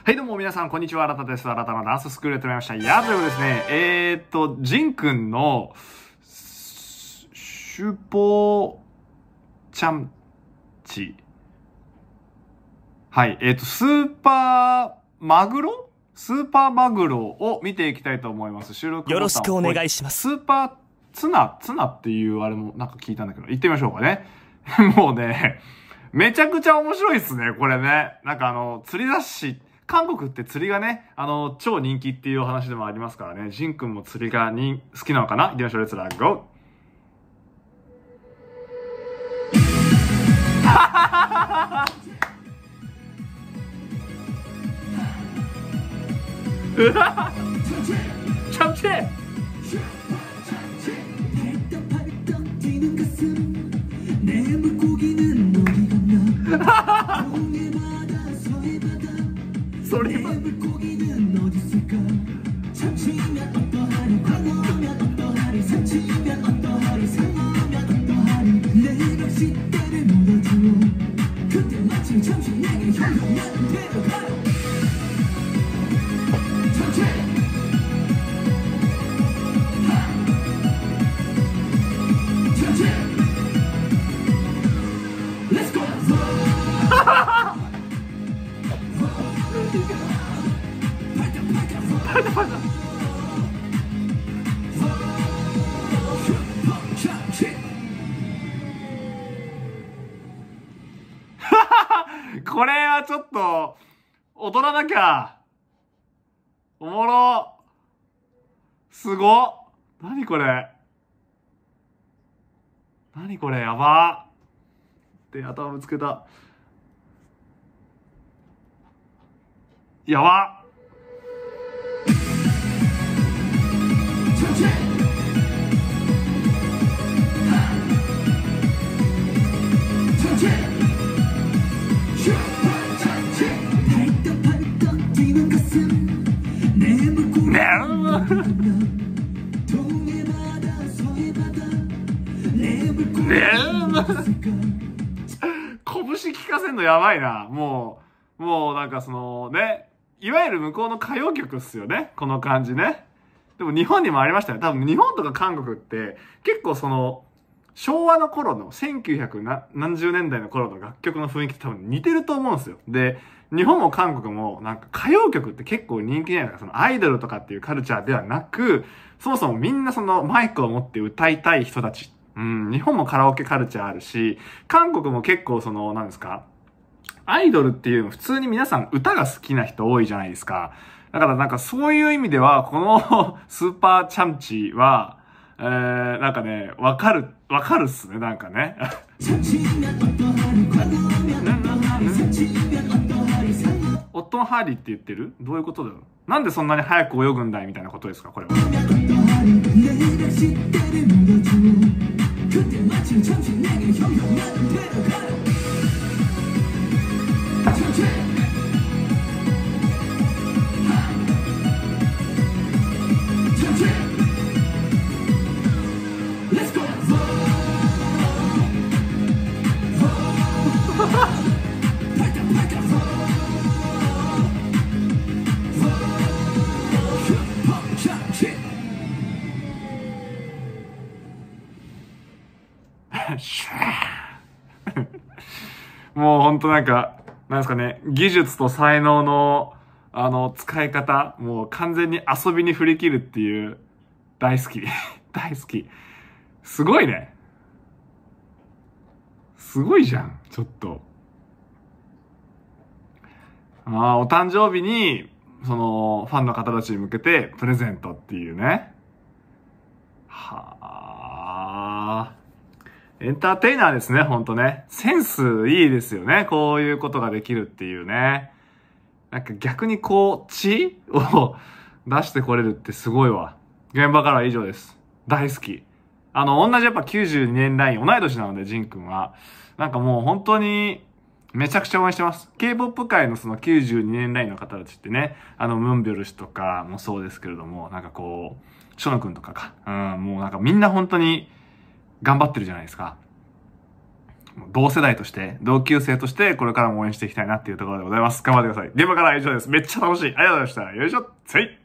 はいどうも皆さんこんにちは、新たです。新たなダンススクールやってまいりました。いやということですね、ジンくんの、シュポーチャンチ。はい、スーパーマグロを見ていきたいと思います。収録ボタンをよろしくお願いします。 スーパーツナっていうあれもなんか聞いたんだけど、行ってみましょうかね。もうね、めちゃくちゃ面白いっすね、これね。なんか釣り雑誌、韓国って釣りがね、超人気っていうお話でもありますからね。ジンくんも釣りが好きなのかな。行きましょう、レッツラーゴーうわチャンチェそれはこれはちょっと踊らなきゃ。おもろ。すごっ。何これやばで、頭ぶつけた。やば拳聞かせんのやばいな。もうなんかそのね、いわゆる向こうの歌謡曲っすよね。この感じね。でも日本にもありましたよ。多分日本とか韓国って結構その昭和の頃の1900何十年代の頃の楽曲の雰囲気って多分似てると思うんですよ。で、日本も韓国もなんか歌謡曲って結構人気じゃないですか。そのアイドルとかっていうカルチャーではなく、そもそもみんなそのマイクを持って歌いたい人たち。日本もカラオケカルチャーあるし、韓国も結構その、なんですか、アイドルっていうの普通に皆さん歌が好きな人多いじゃないですか。だからなんかそういう意味では、このスーパーチャンチは、なんかね、わかるっすね、なんかね。オットンハーリーって言ってる？どういうことだろう？なんでそんなに早く泳ぐんだいみたいなことですか、これは。もうほんとなんか、なんですかね、技術と才能の、使い方、もう完全に遊びに振り切るっていう、大好き。大好き。すごいね。すごいじゃん、ちょっと。お誕生日に、その、ファンの方たちに向けてプレゼントっていうね。はあ。エンターテイナーですね、ほんとね。センスいいですよね。こういうことができるっていうね。なんか逆にこう、血を出してこれるってすごいわ。現場からは以上です。大好き。同じやっぱ92年ライン、同い年なので、ジンくんは。なんかもう本当に、めちゃくちゃ応援してます。K-POP 界のその92年ラインの方たちってね、ムンビョル氏とかもそうですけれども、なんかこう、ショノ君とかか。もうなんかみんな本当に頑張ってるじゃないですか。 同世代として、同級生として、これからも応援していきたいなっていうところでございます。頑張ってください。現場からは以上です。めっちゃ楽しい。ありがとうございました。よいしょ。せい。